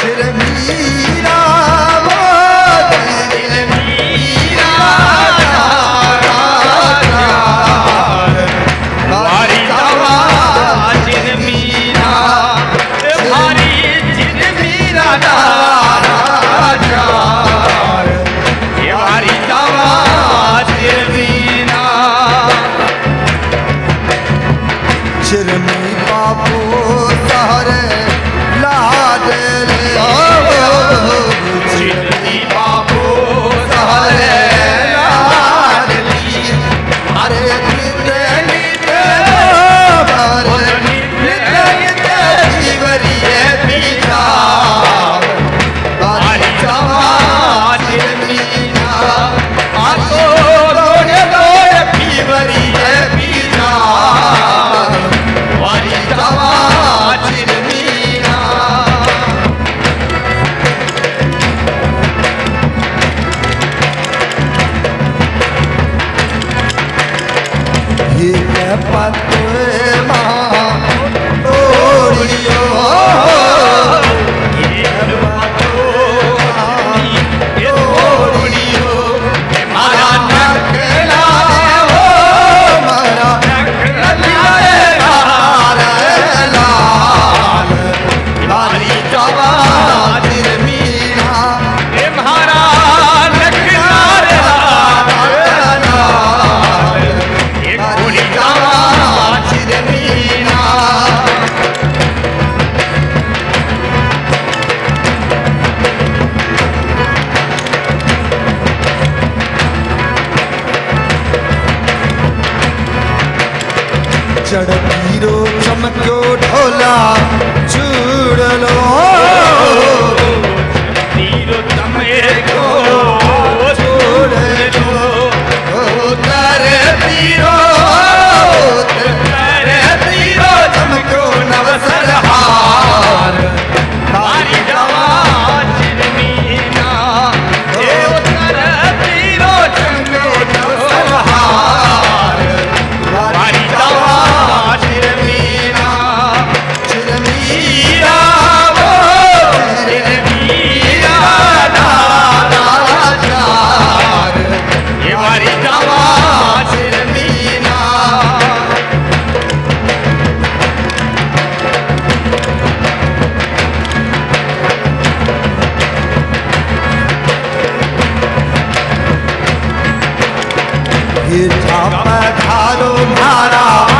चिरमीरा चिरमी बापू सहरे लाड चिरमी बापू सहरे लाडली अरे नित्य नित्य जीवरिए पीता बारी जवा चिरमीना आको दौड़े दौड़े पीवरिए पीता पत्ते माँ तोड़ियो मारा नखला हो मारा लाल लाली जवा चिरमीना मारा चढ़तीरो चमक्यो ढोला छूड़ लो तीरो चमको छोड़ लो कर तीरो चमको नवसरहार तारी जवा चिरमीना कर तीरो चमको नवसरहार तारी जवा चिरमीरा वो चिरमीरा चार ये हमारी जवा चिरमीना ये छाप धारो मारा